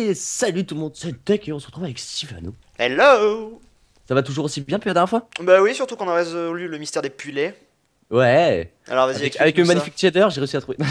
Et salut tout le monde, c'est Tech et on se retrouve avec Sylvano. Hello! Ça va toujours aussi bien que la dernière fois? Bah oui, surtout qu'on a résolu le mystère des pulets. Ouais. Alors vas-y, Avec explique-nous le ça. magnifique cheddar, j'ai réussi à trouver.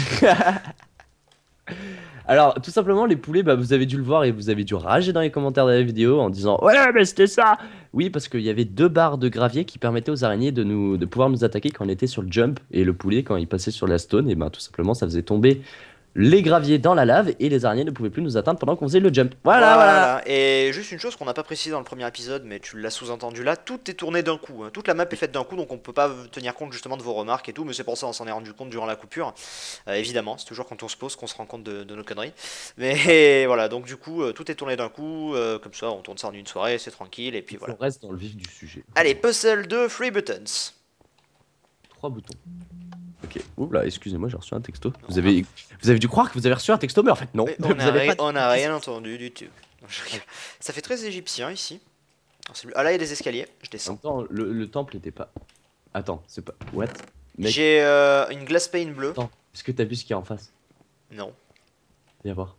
Alors, tout simplement, les poulets, bah, vous avez dû le voir et vous avez dû rager dans les commentaires de la vidéo en disant ouais, mais c'était ça! Oui, parce qu'il y avait deux barres de gravier qui permettaient aux araignées de pouvoir nous attaquer quand on était sur le jump. Et le poulet, quand il passait sur la stone, et ben tout simplement, ça faisait tomber les graviers dans la lave et les araignées ne pouvaient plus nous atteindre pendant qu'on faisait le jump. Voilà, voilà! Voilà, et juste une chose qu'on n'a pas précisé dans le premier épisode, mais tu l'as sous-entendu là, tout est tourné d'un coup, hein. Toute la map est faite d'un coup, donc on peut pas tenir compte justement de vos remarques et tout, mais c'est pour ça on s'en est rendu compte durant la coupure. Évidemment, c'est toujours quand on se pose qu'on se rend compte de nos conneries. Mais voilà, donc du coup, tout est tourné d'un coup, comme ça on tourne ça en une soirée, c'est tranquille, et puis On voilà. reste dans le vif du sujet. Allez, puzzle de Free Buttons. Trois boutons. Ok. Oula, excusez-moi, j'ai reçu un texto. Non, Vous avez dû croire que vous avez reçu un texto, mais en fait, non. mais Vous avez pas. on a rien entendu du tout. Non, je rigole. Ça fait très égyptien ici. Ah là il y a des escaliers, je En descends. même temps, le temple était pas. Attends, c'est pas. What? Mec, J'ai une glace pane bleue. attends. Est-ce que t'as vu ce qu'il y a en face? Non. Viens voir.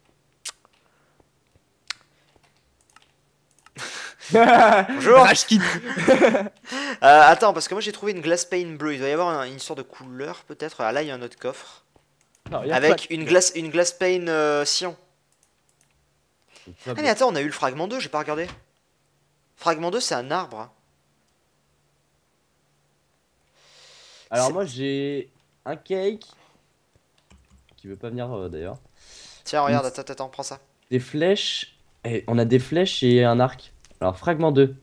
Bonjour. Rage kit. Attends, parce que moi j'ai trouvé une glace pane bleue. Il doit y avoir une histoire de couleur peut-être. Ah là il y a un autre coffre. Non, y a pas Avec une glace pane cyan. Ah mais attends, on a eu le fragment 2, j'ai pas regardé. Fragment 2 c'est un arbre. Alors, moi, j'ai un cake qui veut pas venir d'ailleurs. Tiens Une- regarde, attends, prends ça. Des flèches. Et on a des flèches et un arc. Alors, fragment 2.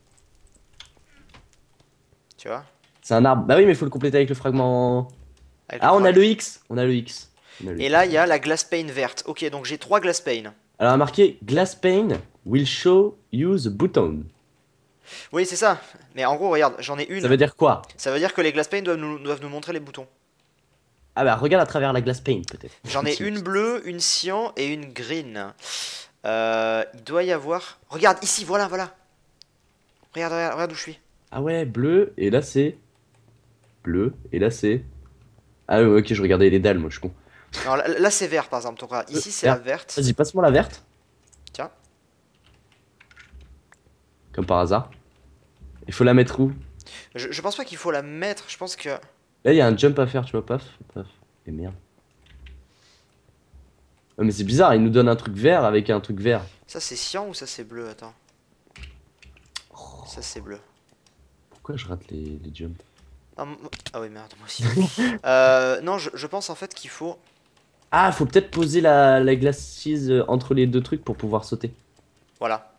Tu vois. C'est un arbre. Bah oui, mais il faut le compléter avec le fragment. Avec le Ah, on a frag- le X. On a le X. On a le Et X. là il y a la glace pane verte. Ok, donc j'ai 3 glace pane. Alors, marqué Glass pane will show you the button. Oui c'est ça. Mais en gros regarde, j'en ai Ça une. veut dire quoi? Ça veut dire que les glace pane doivent nous montrer les boutons. Ah bah regarde à travers la glass pane peut-être. J'en ai une bleue, une cyan et une green. Il doit y avoir... Regarde, ici, voilà. Regarde où je suis. Ah ouais, bleu, et là c'est... Bleu, et là c'est... Ah ouais, ok, je regardais les dalles, moi je suis con. Non, là, c'est vert, par exemple. Donc, regarde, ici, c'est la Vert. verte. Vas-y, passe-moi la verte, Tiens. comme par hasard. Il faut la mettre où? Je pense pas qu'il faut la mettre. Je pense que... Là, il y a un jump à faire, tu vois, paf, paf. Et merde. Ouais, mais c'est bizarre, il nous donne un truc vert avec un truc vert. Ça, c'est cyan ou ça, c'est bleu? Attends. Ça, c'est bleu. Pourquoi je rate les jumps? Ah, ah oui, merde, moi aussi. Non, je pense en fait qu'il faut... Ah, faut peut-être poser la glacis entre les deux trucs pour pouvoir sauter. Voilà.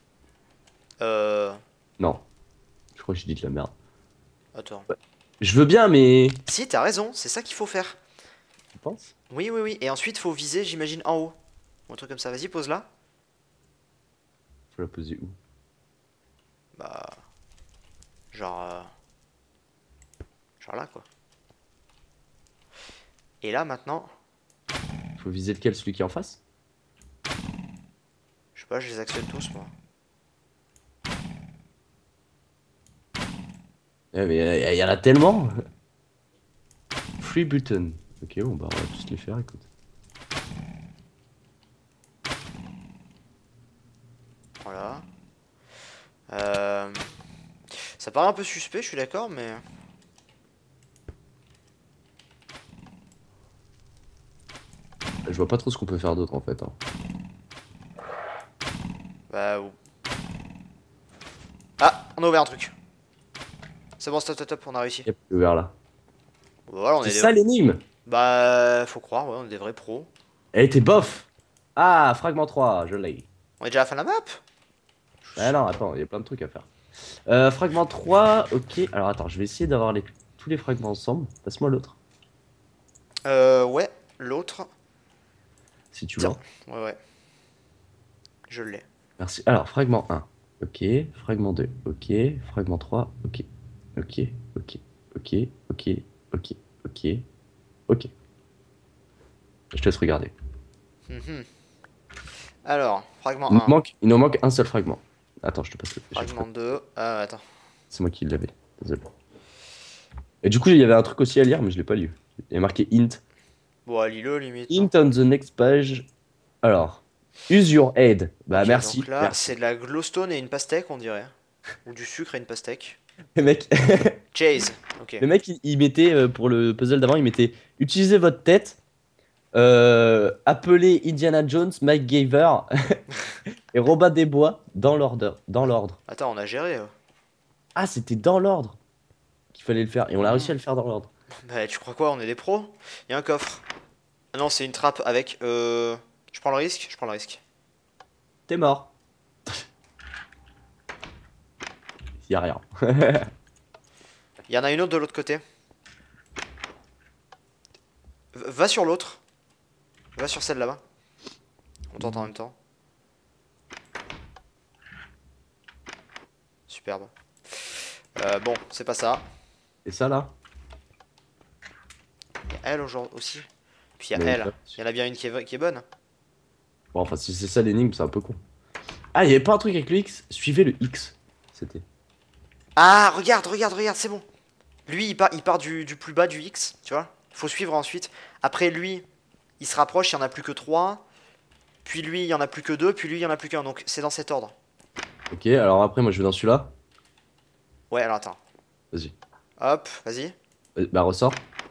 Non, je crois que j'ai dit de la merde. Attends. Je veux bien, mais... Si, t'as raison, c'est ça qu'il faut faire. Tu penses? Oui. Et ensuite, faut viser, j'imagine, en haut. Ou un truc comme ça. Vas-y, pose là. Faut la poser où? Bah... Genre... Genre là, quoi. Et là, maintenant... Faut viser lequel, celui qui est en face? Je sais pas, je les actionne tous, moi. Mais il y en a tellement. Free button. Ok, bon bah on va tous les faire, écoute. Voilà. Ça paraît un peu suspect, je suis d'accord, mais... Je vois pas trop ce qu'on peut faire d'autre en fait, hein. Bah... Ah, on a ouvert un truc. C'est bon, stop, on a réussi. Yep, ouvert là. Voilà, on C'est est des... ça l'énigme. Bah, faut croire, ouais, on est des vrais pros. Elle était bof. Ah, fragment 3, je l'ai. On est déjà à la fin de la map? Ah non, attends, il y a plein de trucs à faire. Fragment 3, ok. Alors attends, je vais essayer d'avoir tous les fragments ensemble. Passe-moi l'autre, Ouais, l'autre... si tu Tiens, veux. ouais. Je l'ai. Merci. Alors, fragment 1, ok. Fragment 2, ok. Fragment 3, ok. Ok, ok, ok, ok, ok, ok, ok. Je te laisse regarder. Mhm. Alors, fragment Il nous 1. manque un seul fragment. Attends, je te passe le Fragment 2. Ah, attends. C'est moi qui l'avais. Désolé. Et du coup, il y avait un truc aussi à lire, mais je l'ai pas lu. Il y a marqué int. Bon, lis-le, limite. Int on the next page. Alors. Use your head. Bah Ok, merci. donc là, Merci. c'est de la glowstone et une pastèque, on dirait. Ou du sucre et une pastèque. Le mec, Chase. Ok. le mec il mettait, pour le puzzle d'avant, il mettait utilisez votre tête, appelez Indiana Jones, Mike Gaver et Robin des Bois dans l'ordre. Dans l'ordre. Attends, on a géré. Ah, c'était dans l'ordre qu'il fallait le faire. Et on a réussi à le faire dans l'ordre. Bah, tu crois quoi? On est des pros? Il y a un coffre. Ah non, c'est une trappe avec. Je prends le risque? Je prends le risque. T'es mort. Y a rien. Il y en a une autre de l'autre côté. Va sur l'autre. Va sur celle là-bas. On t'entend en même temps. Superbe. Bon, c'est pas ça. Et ça là? Il y a elle aussi. Puis il y a Bah, elle. Il y en a bien une qui est bonne. bon, enfin, si c'est ça l'énigme, c'est un peu con. Ah, il y avait pas un truc avec le X? Suivez le X. C'était. Ah, regarde, regarde, regarde, c'est bon. Lui, il part du plus bas du X, tu vois. Faut suivre ensuite. Après lui, il se rapproche, il y en a plus que 3. Puis lui, il y en a plus que 2. Puis lui, il y en a plus qu'un. Donc c'est dans cet ordre. Ok, alors après, moi je vais dans celui-là. Ouais, alors attends. Vas-y. Hop, vas-y. Bah, ressort.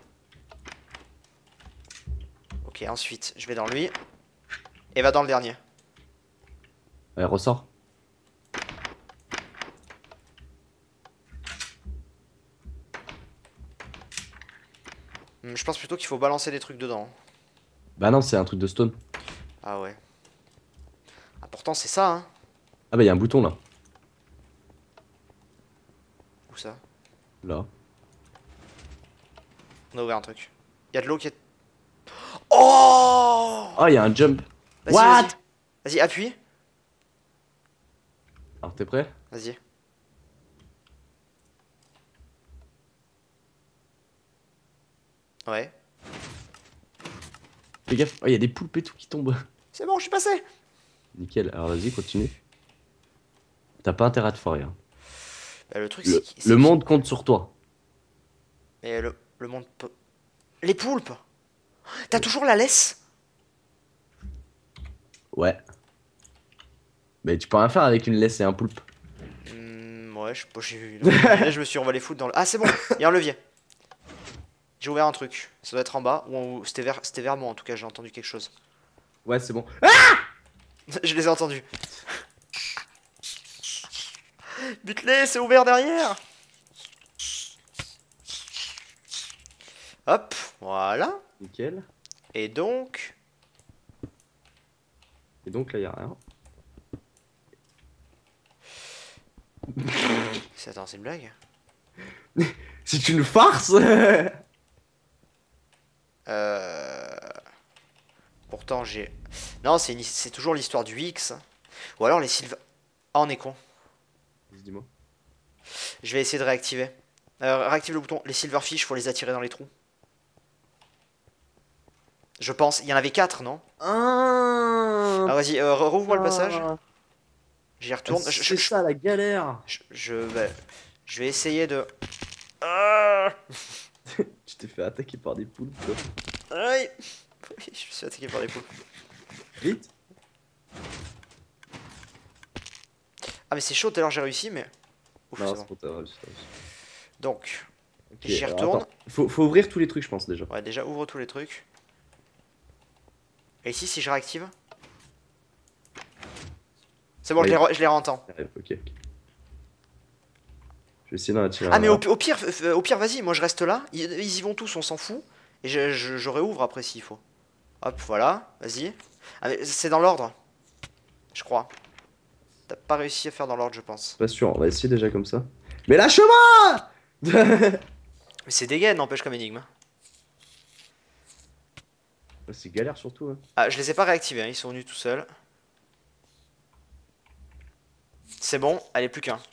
Ok, ensuite, je vais dans lui. Et va dans le dernier. Ouais, ressort. Je pense plutôt qu'il faut balancer des trucs dedans. Bah, non, c'est un truc de stone. Ah ouais. Ah, pourtant, c'est ça, hein. Ah, bah, il y a un bouton là. Où ça? Là. On a ouvert un truc. Il y a de l'eau qui est. Oh! Ah, il y a un jump. Vas-y, What? vas-y. Vas-y, appuie. Alors, t'es prêt? Vas-y. Ouais. Fais gaffe. Oh, il y a des poulpes et tout qui tombent. C'est bon, je suis passé. Nickel. Alors, vas-y, continue. T'as pas intérêt à te foirer, hein. Bah, le truc, Le monde compte sur toi. Mais le monde peut. Les poulpes! T'as toujours la laisse? Ouais. Mais tu peux rien faire avec une laisse et un poulpe. Ouais, je sais pas, j'ai vu. Là, je me suis emballé foutre dans le. Ah, c'est bon, il y a un levier. J'ai ouvert un truc. Ça doit être en bas. Ou c'était vers moi en tout cas, j'ai entendu quelque chose. Ouais, c'est bon. Je les ai entendus. Bute-les, c'est ouvert derrière. Hop, voilà. Nickel. Et donc. Et donc là, il y a rien. Attends, c'est une blague? C'est une farce. Euh... Pourtant, j'ai. Non, c'est toujours l'histoire du X. Ou alors les Sylva. Ah, on est con. Dis-moi. Je vais essayer de réactiver. Réactive le bouton. Les Silverfish, faut les attirer dans les trous. Je pense. Il y en avait 4, non? Ah, Ah, vas-y, rouvre-moi le passage. J'y retourne. c'est ça la galère. Je vais essayer de. Ah, Tu t'es fait attaquer par des poules, toi. aïe. Je me suis attaqué par des poules. Vite. Ah, mais c'est chaud, tout à l'heure j'ai réussi, mais. Ouf, Non, c'est c'est bon. bon, t'as réussi, t'as réussi. Donc, Ok, j'y alors, retourne. attends. Faut ouvrir tous les trucs, je pense, déjà. Ouais, déjà, ouvre tous les trucs. Et ici, si je réactive. C'est bon, Ouais. je les rentends. Ouais, ok, ok. Je vais essayer d'en attirer Ah, un mais là. au pire, vas-y, moi je reste là. Ils y vont tous, on s'en fout. Et je réouvre après s'il faut. Hop, voilà, vas-y. Ah, mais c'est dans l'ordre. Je crois. T'as pas réussi à faire dans l'ordre, je pense. Pas sûr, on va essayer déjà comme ça. Mais lâche-moi. Mais c'est dégaine, n'empêche comme énigme. C'est galère surtout, hein. Ah, je les ai pas réactivés, hein, ils sont venus tout seuls. C'est bon, allez, plus qu'un.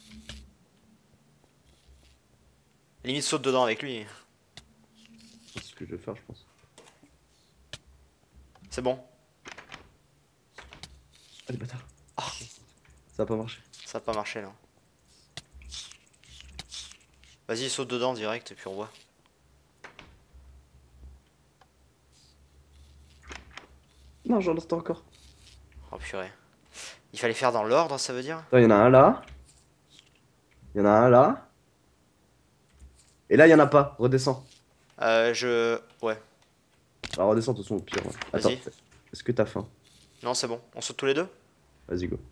Limite saute dedans avec lui. C'est ce que je vais faire, je pense. C'est bon. Allez, bâtard. Oh, Ça a pas marché. ça a pas marché là. Vas-y, saute dedans direct et puis on voit. Non, j'en entends encore. Oh purée. Il fallait faire dans l'ordre, ça veut dire? Attends, il y en a un là. Il y en a un là. Et là, il y en a pas. Redescends. Ouais, Alors, redescends, de toute façon, au pire. Ouais. Attends, vas-y. est-ce que t'as faim? Non, c'est bon. On saute tous les deux? Vas-y, go.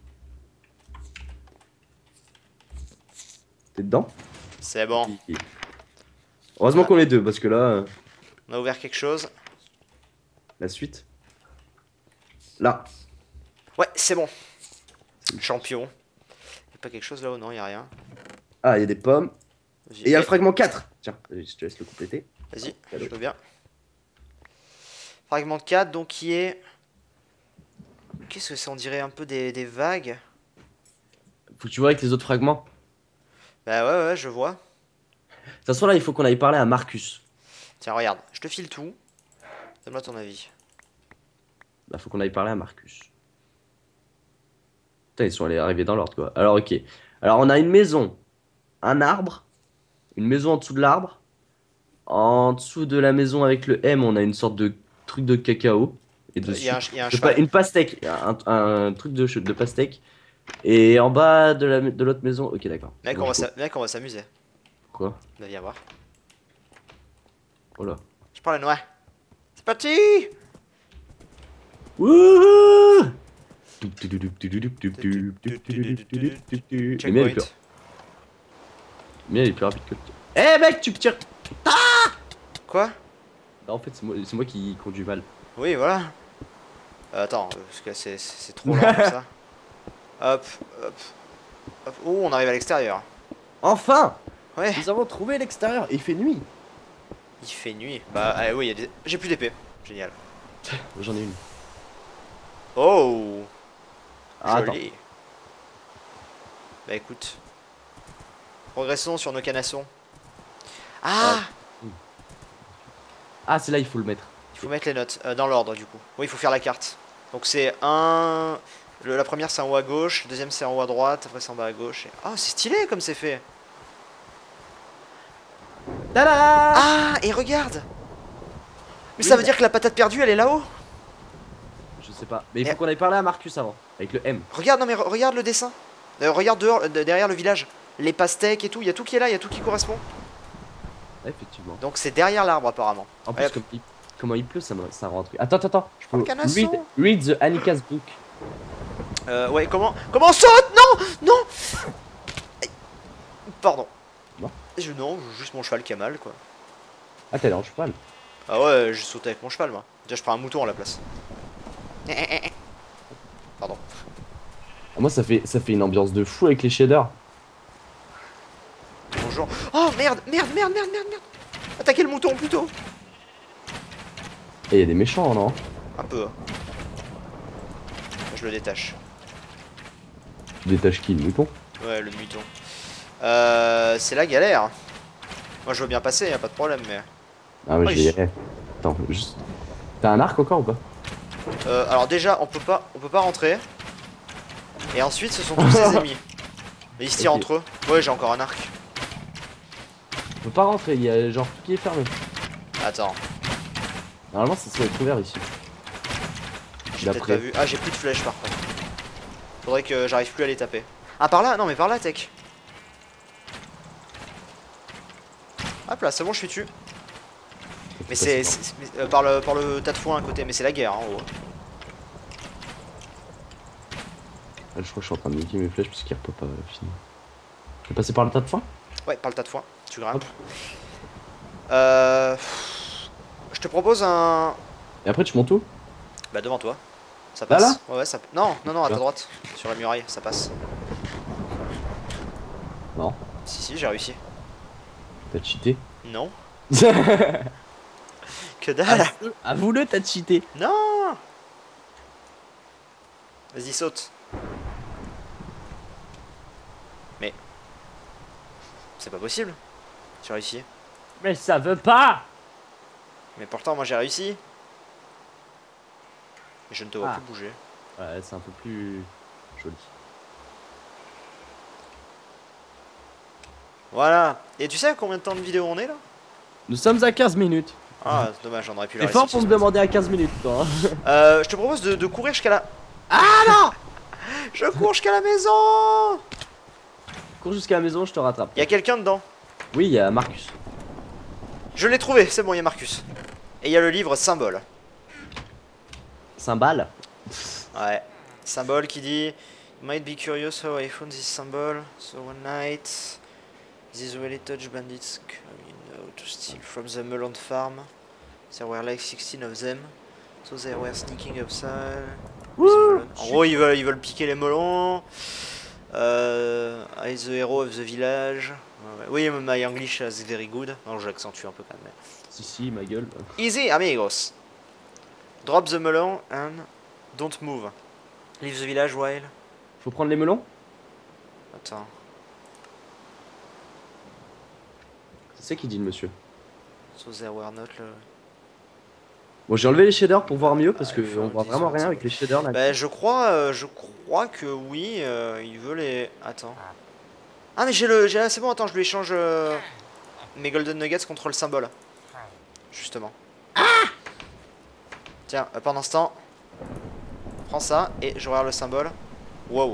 T'es dedans? C'est bon. Oui. Heureusement Ah. qu'on est deux, parce que là, On a ouvert quelque chose. la suite. Là. Ouais, c'est bon. Champion. Y'a pas quelque chose là-haut? Non, y'a rien. Ah, il y a des pommes. Vas-y. Et il y a le fragment 4. Tiens, je te laisse le compléter. Vas-y, Cadeau. je veux bien. Fragment 4, donc qui est... Qu'est-ce que c'est? On dirait un peu des vagues. Faut que tu vois avec les autres fragments. Bah ouais, je vois. De toute façon, là, il faut qu'on aille parler à Marcus. Tiens, regarde, je te file tout. Donne-moi ton avis. Là, faut qu'on aille parler à Marcus. Putain, ils sont allés arriver dans l'ordre, quoi. Alors, ok. Alors, on a une maison, un arbre, une maison en dessous de l'arbre. En dessous de la maison avec le M, on a une sorte de truc de cacao. Et de Il y a un, sucre. il y a un Je sais pas, cheval. une pastèque. Un truc de pastèque. Et en bas de l'autre maison. Ok, d'accord. Mec, Bon, on va s'amuser. Quoi? Bah, viens voir. Oh là. Je prends la noix. C'est parti! Wouhou! Le mien, Checkpoint. il est plus rapide que le tien. Eh mec, tu me tires! Quoi? Non, en fait, c'est moi qui conduis mal. Oui, voilà. Attends, parce que c'est trop lent comme ça. Hop, hop, hop. Oh, on arrive à l'extérieur. Enfin! Ouais, Nous avons trouvé l'extérieur et il fait nuit. il fait nuit. Bah, oui, il y a des... J'ai plus d'épée. Génial. J'en ai une. Oh! Ah, attends. Joli. Bah écoute. Progressons sur nos canassons. Ah! Ah, c'est là, il faut le mettre. Il faut mettre les notes dans l'ordre du coup. Oui, il faut faire la carte. Donc c'est un... La première c'est en haut à gauche, la deuxième c'est en haut à droite, après c'est en bas à gauche. Oh, c'est stylé comme c'est fait. Tada! Ah, et regarde! Mais ça veut dire que la patate perdue elle est là-haut? Je sais pas. Mais il faut qu'on aille parler à Marcus avant. Avec le M. Regarde, non mais regarde le dessin. Regarde dehors, derrière le village. Les pastèques et tout, il y a tout qui est là, il y a tout qui correspond. Effectivement. Donc c'est derrière l'arbre apparemment. En plus, Hop. comment il pleut, ça rentre. Attends. Je peux le canasson. read the Annika's book. Ouais, comment on saute? Non! Non! Aïe. Pardon. Non. Non, juste mon cheval qui a mal quoi. Ah, t'es là en cheval. Ah ouais, j'ai sauté avec mon cheval moi. Déjà je prends un mouton à la place. Pardon. Ah, moi, ça fait une ambiance de fou avec les shaders. Bonjour. Oh merde. Attaquez le mouton plutôt. Et il y a des méchants, non? Un peu. Je le détache. Tu détaches qui, le mouton? Ouais, le mouton. C'est la galère. Moi je veux bien passer, y a pas de problème mais... Ah, mais Oh, je vais y aller. Attends, juste. T'as un arc encore ou pas? alors déjà on peut pas rentrer. Et ensuite ce sont tous ses ennemis. Et ils se tirent Ok. entre eux. Ouais, j'ai encore un arc. On peut pas rentrer, il y a genre tout qui est fermé. Attends, Normalement, ça serait être ouvert ici. j'ai peut-être D'après. pas vu. Ah, j'ai plus de flèches par contre. Faudrait que j'arrive plus à les taper. Ah, par là? Non, mais par là, Tech. Hop là, c'est bon, je suis dessus. Mais par le tas de foin à côté, mais c'est la guerre en haut. Ah, je crois que je suis en train de niquer mes flèches parce qu'il repop pas fini. Je vais passer par le tas de foin? Ouais, par le tas de foin, tu grimpes. Je te propose un... Et après, tu montes où? Bah devant toi. Ça Là, passe. là Ouais, ça... Non, à ta Là. droite. Sur la muraille, ça passe. Non. Si, j'ai réussi. T'as cheaté? Non. Que dalle. Avoue-le, t'as cheaté. Non. Vas-y, saute. Mais... C'est pas possible. J'ai réussi. Mais ça veut pas. Mais pourtant, moi j'ai réussi. Mais je ne te vois Ah. plus bouger. Ouais, c'est un peu plus joli. Voilà. Et tu sais à combien de temps de vidéo on est là? Nous sommes à 15 minutes. Ah, c'est dommage, on aurait pu le T'es fort réussir. pour me demander à 15 minutes, toi. Je te propose de courir jusqu'à la... Ah non! Je cours jusqu'à la maison! Cours jusqu'à la maison, je te rattrape. Il y a quelqu'un dedans. Oui, il y a Marcus. Je l'ai trouvé, c'est bon, il y a Marcus. Et il y a le livre symbole. Cymbale. Ouais. Symbole qui dit Might be curious how I found this symbol. So one night, these really touch bandits coming out to steal from the melon farm. There were like 16 of them. So they were sneaking outside. with the melon. En gros, ils veulent piquer les melons. I the hero of the village. Ouais, ouais. Oui, my English is very good. Non, j'accentue un peu quand même. Si, ma gueule. Easy, amigos. Drop the melon and don't move. Leave the village while. Faut prendre les melons? Attends. C'est qui dit le monsieur? So there were not. Bon, j'ai enlevé les shaders pour voir mieux parce que il faut on voit 10 vraiment rien secondes. avec les shaders là. Bah, je crois que oui. Il veut les. Attends. Ah, mais c'est bon, attends, je lui échange mes Golden Nuggets contre le symbole. Justement. Tiens, pendant ce temps, prends ça et je regarde le symbole. Wow.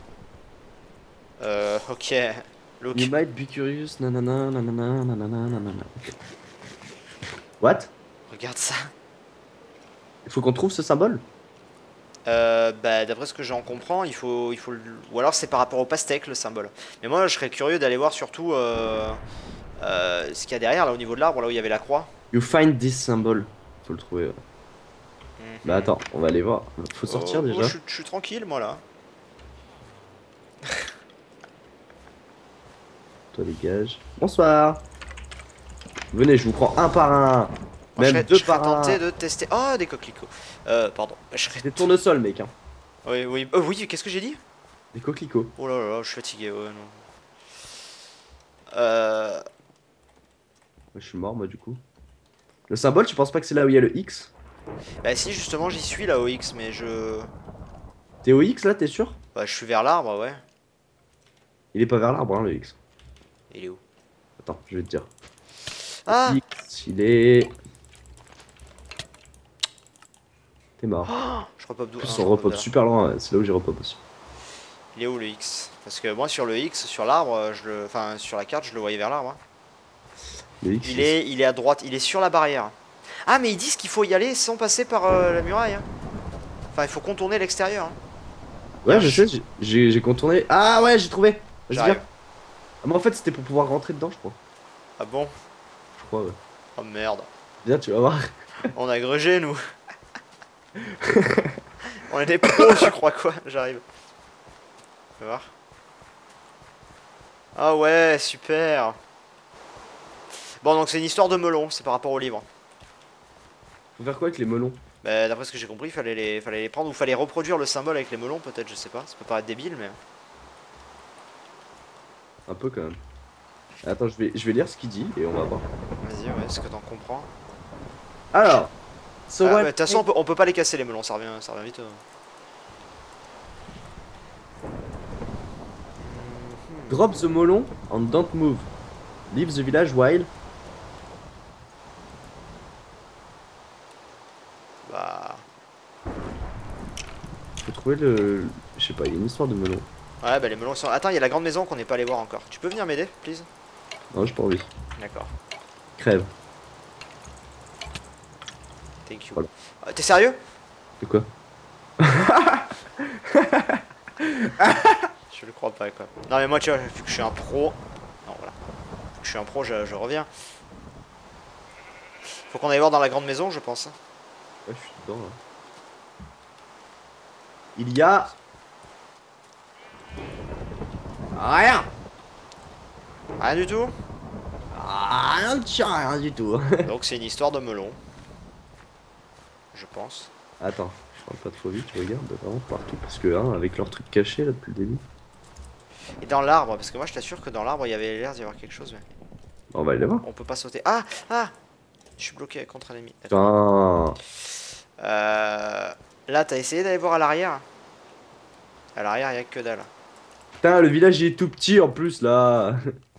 Ok. Look. You might be curious, nanana, nanana, nanana, nanana. What? Regarde ça. Il faut qu'on trouve ce symbole? Bah, d'après ce que j'en comprends, il faut ou alors c'est par rapport au pastèque le symbole. Mais moi, je serais curieux d'aller voir surtout ce qu'il y a derrière, là, au niveau de l'arbre, là où il y avait la croix. You find this symbol. Faut le trouver. Ouais. Bah attends, on va aller voir. Faut sortir déjà. Moi, je suis tranquille, moi, là. Toi dégage. Bonsoir. Venez, je vous prends un par un. Moi, Même deux je serais par un. tenté de tester. Oh, des coquelicots. Pardon. Je serais... Des tournesols, mec. Hein. Oui, oui. Oui, qu'est-ce que j'ai dit? Des coquelicots. Oh là là, je suis fatigué, ouais, non. Ouais, je suis mort, moi, du coup. Le symbole, tu penses pas que c'est là où il y a le X? Bah, si, justement, j'y suis là au X, mais je. T'es au X là, t'es sûr? Bah, je suis vers l'arbre, ouais. Il est pas vers l'arbre, hein, le X. Il est où? Attends, je vais te dire. Ah! X, il est. T'es mort. Je repop d'où? En plus, Ah, on je repop de là. super loin, ouais. C'est là où j'ai repop aussi. Il est où le X? Parce que moi, sur le X, sur l'arbre, enfin, sur la carte, je le voyais vers l'arbre. Hein. Le X, Il est à droite, il est sur la barrière. Ah, mais ils disent qu'il faut y aller sans passer par la muraille. Hein. Enfin, il faut contourner l'extérieur. Hein. Ouais, je sais, j'ai contourné. Ah ouais, j'ai trouvé. Vas-y, J'arrive. viens. Ah, mais en fait, c'était pour pouvoir rentrer dedans, je crois. Ah bon? Je crois, ouais. Oh merde. Viens, tu vas voir. On a grugé, nous. On est des pros, je crois, quoi. J'arrive. Tu vas voir. Ah ouais, super. Bon, donc c'est une histoire de melon, c'est par rapport au livre. Faut faire quoi avec les melons? Bah, d'après ce que j'ai compris, fallait les prendre ou fallait reproduire le symbole avec les melons, peut-être, je sais pas. Ça peut paraître débile, mais. Un peu quand même. Attends, je vais lire ce qu'il dit et on va voir. Vas-y, ouais, ce que t'en comprends. Alors, so Ah, what- de toute façon, on peut pas les casser les melons, ça revient vite. Drop the melon and don't move. Leave the village while. Bah. Faut trouver le. Je sais pas, il y a une histoire de melon. Ouais, bah les melons sont. Attends, il y a la grande maison qu'on n'est pas allé voir encore. Tu peux venir m'aider, please? Non, j'ai pas envie. D'accord. Crève. Thank you. Voilà. T'es sérieux? De quoi? Je le crois pas, quoi. Non, mais moi, tu vois, vu que je suis un pro. Non, voilà. Vu que je suis un pro, je reviens. Faut qu'on aille voir dans la grande maison, je pense. Ouais, je suis dedans là. Il y a. Rien! Rien du tout? Rien de chien, rien du tout. Donc, c'est une histoire de melon. Je pense. Attends, je parle pas trop vite, tu regardes vraiment partout. Parce que, hein, avec leurs trucs cachés là depuis le début. Et dans l'arbre, parce que moi, je t'assure que dans l'arbre, il y avait l'air d'y avoir quelque chose, mais. On va aller voir. On peut pas sauter. Ah! Ah! Je suis bloqué contre un ennemi. Putain. Là, t'as essayé d'aller voir à l'arrière? À l'arrière, il y a que dalle. Putain, le village il est tout petit en plus là.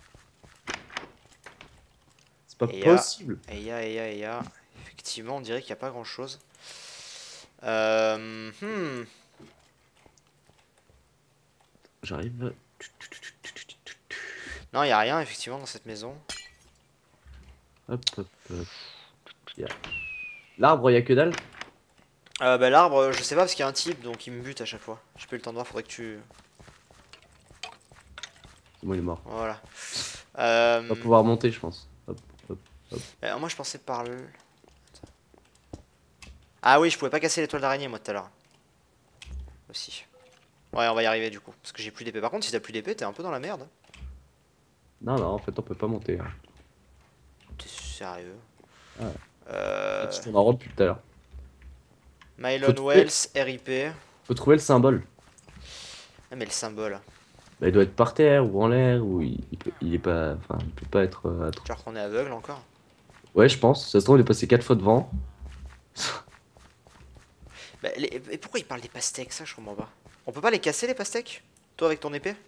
C'est pas Et y a- possible. Et il y a. Effectivement, on dirait qu'il n'y a pas grand chose. J'arrive. Non, y a rien effectivement dans cette maison. Hop, hop, hop. Yeah. L'arbre, y a que dalle. Bah l'arbre, je sais pas parce qu'il y a un type donc il me bute à chaque fois. J'ai pas eu le temps de voir, faudrait que tu... C'est bon, il est mort. Voilà. On va pouvoir monter, je pense. Hop, hop, hop. Moi je pensais par le... Ah oui, je pouvais pas casser l'étoile d'araignée moi tout à l'heure. Aussi. Ouais, on va y arriver du coup. Parce que j'ai plus d'épée. Par contre, si t'as plus d'épée, t'es un peu dans la merde. Non, non, en fait, on peut pas monter. Hein. T'es sérieux? Ah. Euh... Je tourne en rond depuis tout à l'heure. Mylon Wells, RIP. Faut trouver le symbole. Ah mais le symbole. Bah, il doit être par terre ou en l'air ou il est pas. Enfin, il peut pas être. Genre qu'on est aveugle encore. Ouais, je pense. Ça se trouve, il est passé 4 fois devant. Bah, et pourquoi il parle des pastèques? Ça, je comprends pas. On peut pas les casser les pastèques? Toi avec ton épée?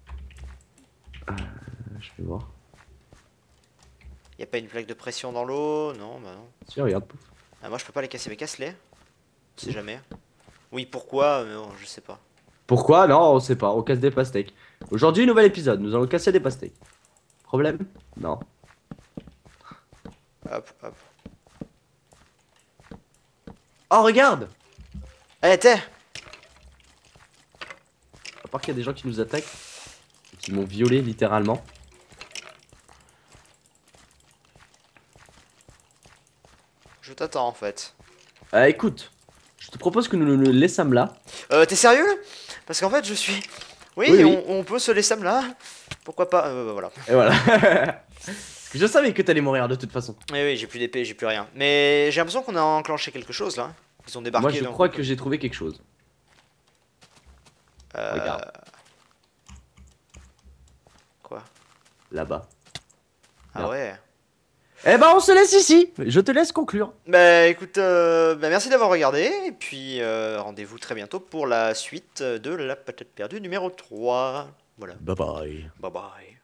Je vais voir. Y a pas une plaque de pression dans l'eau? Non, bah non. Si, regarde, pouf. Ah, moi je peux pas les casser, mais casse-les. On sait jamais. Oui, pourquoi? Mais bon, je sais pas. Pourquoi? Non, on sait pas. On casse des pastèques. Aujourd'hui, nouvel épisode. Nous allons casser des pastèques. Problème? Non. Hop, hop. Oh, regarde! Eh, t'es! À part qu'il y a des gens qui nous attaquent. Qui m'ont violé littéralement. Je t'attends en fait. Écoute. Je te propose que nous le laissâmes là. T'es sérieux? Parce qu'en fait, je suis. Oui, Oui, oui. on peut se laisser là. Pourquoi pas? Bah, voilà. Et voilà. Je savais que t'allais mourir de toute façon. Mais oui, j'ai plus d'épée, j'ai plus rien. Mais j'ai l'impression qu'on a enclenché quelque chose là. Ils ont débarqué. Moi, je d'un crois coup. que j'ai trouvé quelque chose. Regarde, Quoi? là-bas. Ah ouais. Eh ben, on se laisse ici. Je te laisse conclure. Bah écoute, merci d'avoir regardé. Et puis rendez-vous très bientôt pour la suite de la patate perdue numéro 3. Voilà. Bye bye. Bye bye.